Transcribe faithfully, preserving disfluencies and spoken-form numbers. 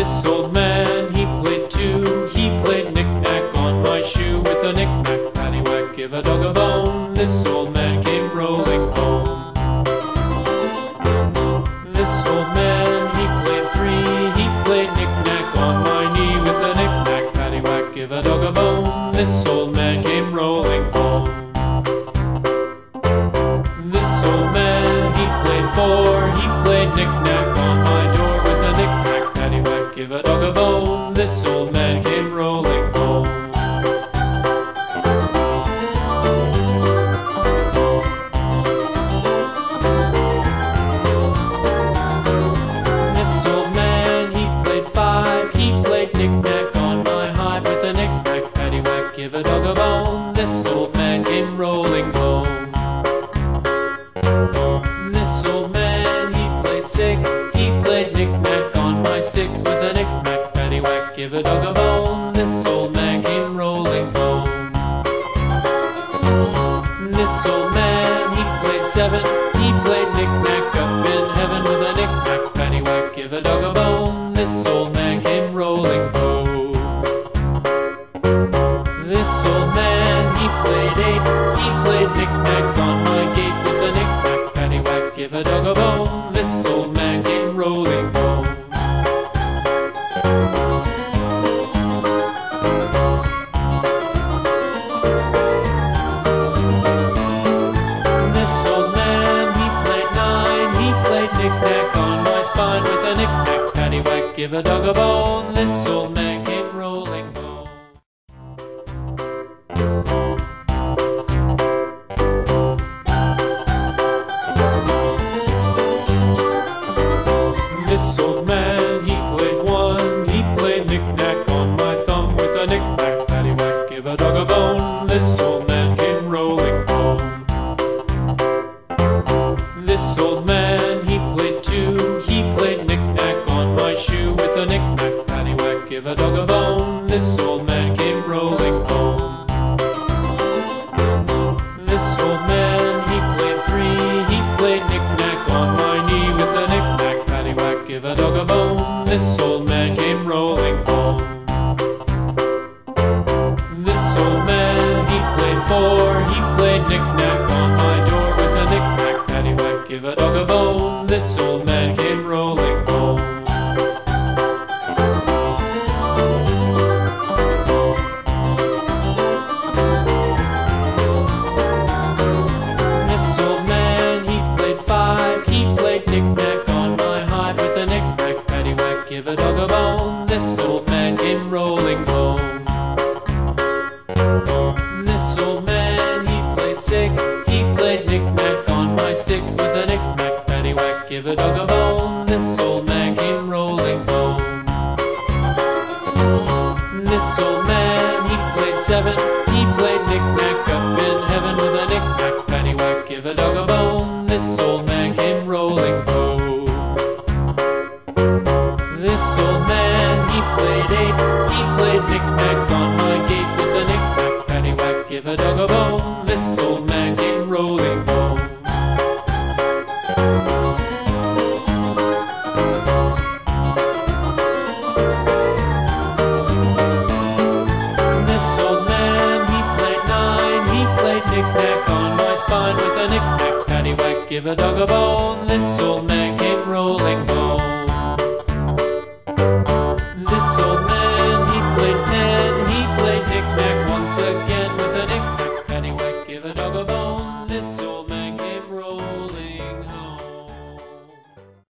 This old man, he played two. He played knick-knack on my shoe. With a knick-knack, paddywhack, give a dog a bone. This old man came rolling home. This old man, he played three. He played knick-knack on my knee. With a knick-knack, paddywhack, give a dog a bone. This old man came rolling home. This old man, he played four. He played knick-knack on my door. With a knick-knack, paddywhack, give a dog a bone. This old man came rolling home. This old man, he played five. He played knick-knack on my hive. With a knick-knack, paddywhack, give a dog a bone. This old man came rolling home. This old man, he played six. He played knick-knack on my sticks. With a knick-knack, paddywhack, give a dog a bone. This old man came rolling home. This old man, he played seven. He played knick-knack up in heaven. With a knick-knack, paddywhack, give a dog a bone. This old man came rolling home. This old man, he played eight. He played knick-knack on my gate. With a knick-knack, paddywhack, give a dog a bone. This old man came rolling home. This old man, he played nine. He played knick-knack on my spine. With a knick-knack, paddywhack, give a dog a bone. This old man came rolling home. This old man, he played one. He played knick-knack on my thumb. With a knick-knack, paddywhack, give a dog a bone. This old man came rolling home. This old man, he played two. He played knick-knack on my shoe. With a knick-knack, paddywhack, give a dog a bone. This old man came rolling home. This old man, he played three. He played knick-knack on my knee. With a knick-knack, paddywhack, give a dog a bone. This old man came rolling home. This old man, he played four. He played knick-knack on my door. With a knick-knack, paddywhack, give a dog a bone. This old man came rolling home. This old man, he played five. He played knick-knack on my hive. With a knick-knack, paddywhack, give a dog a bone. This old man came rolling home. This old man, he played six. He played knick-knack on my sticks. With a knick-knack, paddywhack, give a dog a bone. This old man came rolling home. This old man, he played seven. He played knick-knack up in heaven. With a knick-knack, paddywhack, give a dog a bone. This old man came rolling home. This old man, he played eight. He played knick-knack on my gate. With a knick-knack, paddywhack, give a dog a bone. This old man came rolling home. This old man, he played nine. He played knick-knack on my spine. With a knick-knack, paddywhack, give a dog a bone. This old man came rolling home.